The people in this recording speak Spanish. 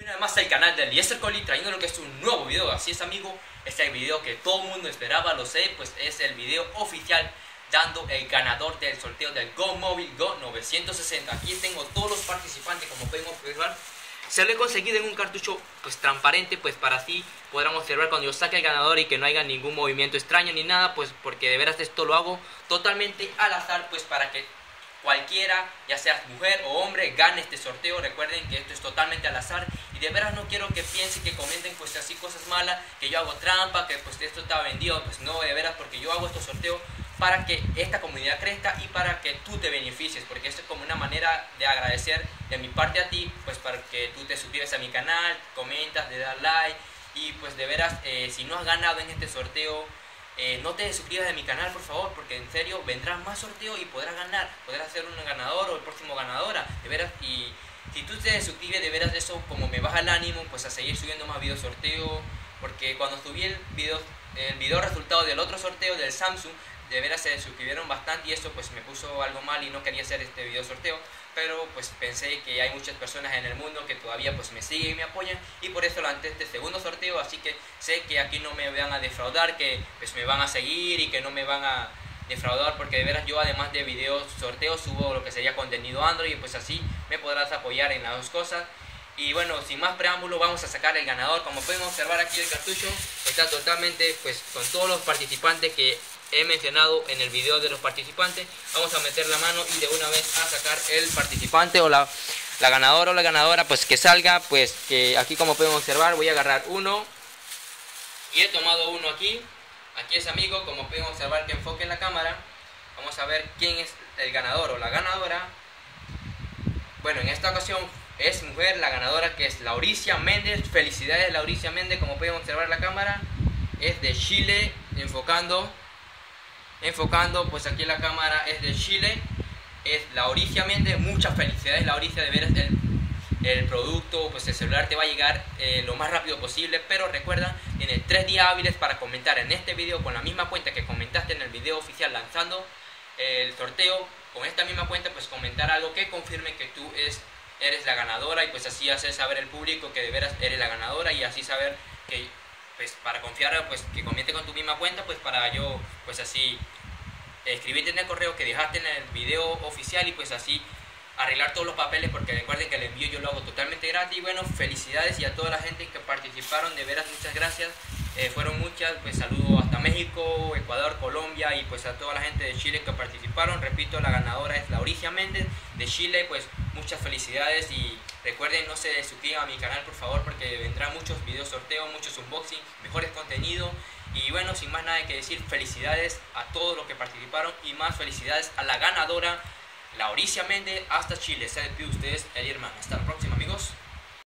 una vez más al canal de Eliezer Collie, trayendo lo que es un nuevo video. Así es, amigo, este es el video que todo el mundo esperaba, lo sé, pues es el video oficial dando el ganador del sorteo del Go Mobile Go 960. Aquí tengo todos los participantes, como pueden observar. Se lo he conseguido en un cartucho pues transparente, pues para así podrán observar cuando yo saque el ganador y que no haya ningún movimiento extraño ni nada, pues porque de veras esto lo hago totalmente al azar, pues para que cualquiera, ya seas mujer o hombre, gane este sorteo. Recuerden que esto es totalmente al azar y de veras no quiero que piensen, que comenten pues así cosas malas, que yo hago trampa, que pues esto está vendido. Pues no, de veras, porque yo hago estos sorteos para que esta comunidad crezca y para que tú te beneficies, porque esto es como una manera de agradecer de mi parte a ti, pues para que tú te suscribes a mi canal, comentas, le das like y pues de veras, si no has ganado en este sorteo, no te suscribas a mi canal, por favor, porque en serio vendrán más sorteos y podrás ganar, podrás ser un ganador o el próximo ganadora, de veras. Y si tú te suscribes, de veras, eso como me baja el ánimo pues a seguir subiendo más videos sorteo, porque cuando subí el video resultado del otro sorteo del Samsung, de veras se suscribieron bastante y eso pues me puso algo mal y no quería hacer este video sorteo, pero pues pensé que hay muchas personas en el mundo que todavía pues me siguen y me apoyan, y por eso lancé este segundo sorteo. Así que sé que aquí no me van a defraudar, que pues me van a seguir y que no me van a defraudar, porque de veras yo, además de videos sorteos, subo lo que sería contenido Android, y pues así me podrás apoyar en las dos cosas. Y bueno, sin más preámbulo, vamos a sacar el ganador. Como pueden observar, aquí el cartucho está totalmente pues con todos los participantes que he mencionado en el video de los participantes. Vamos a meter la mano y de una vez a sacar el participante o la ganadora o la ganadora, pues que salga. Pues que aquí, como pueden observar, voy a agarrar uno y he tomado uno aquí. Aquí es, amigo, como pueden observar, que enfoque en la cámara. Vamos a ver quién es el ganador o la ganadora. Bueno, en esta ocasión es mujer la ganadora, que es Lauricia Méndez. Felicidades, Lauricia Méndez. Como pueden observar, la cámara es de Chile, enfocando, pues aquí la cámara es de Chile, es Lauricia Méndez. Muchas felicidades, Lauricia, de veras. El producto, pues el celular te va a llegar lo más rápido posible, pero recuerda, tienes 3 días hábiles para comentar en este video con la misma cuenta que comentaste en el video oficial lanzando el sorteo. Con esta misma cuenta, pues comentar algo que confirme que tú eres la ganadora, y pues así hacer saber al público que de veras eres la ganadora, y así saber que pues para confiar, pues que comience con tu misma cuenta, pues para yo pues así escribirte en el correo que dejaste en el video oficial y pues así arreglar todos los papeles, porque recuerden que el envío yo lo hago totalmente gratis. Y bueno, felicidades, y a toda la gente que participaron, de veras muchas gracias. Fueron muchas, pues saludos hasta México, Ecuador, Colombia, y pues a toda la gente de Chile que participaron. Repito, la ganadora es Lauricia Méndez de Chile. Pues muchas felicidades, y recuerden, no se suscriban a mi canal, por favor, porque vendrán muchos videos sorteos, muchos unboxing, mejores contenidos. Y bueno, sin más nada que decir, felicidades a todos los que participaron, y más felicidades a la ganadora Lauricia Méndez hasta Chile. Se despide ustedes, el hermano. Hasta la próxima, amigos.